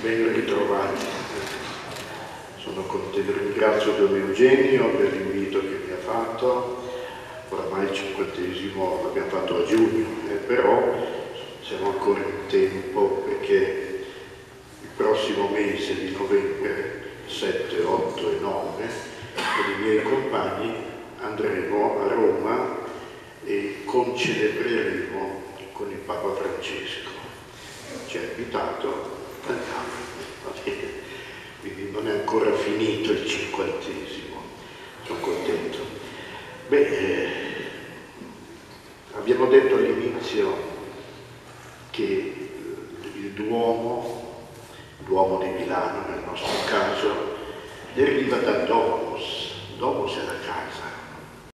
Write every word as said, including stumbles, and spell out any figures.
Ben ritrovati. Sono contento, ringrazio Don Eugenio per l'invito che mi ha fatto. Oramai il cinquantesimo l'abbiamo fatto a giugno, eh, però siamo ancora in tempo perché il prossimo mese di novembre, sette, otto e nove, con i miei compagni andremo a Roma e concelebreremo con il Papa Francesco. Ci ha invitato, andiamo, va bene. Quindi non è ancora finito il cinquantesimo, sono contento. Beh, eh, abbiamo detto all'inizio che il Duomo, il Duomo di Milano nel nostro caso, deriva da Domus. Domus è la casa,